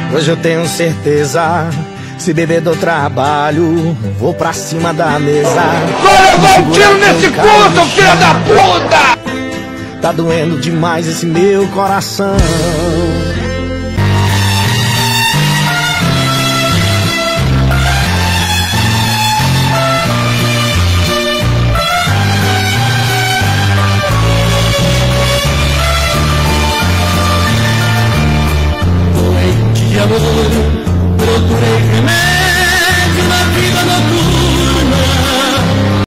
Hoje eu tenho certeza, se beber do trabalho, vou pra cima da mesa. Vou levar um tiro nesse cu, filho da puta! Tá doendo demais esse meu coração. Doente de amor, procurei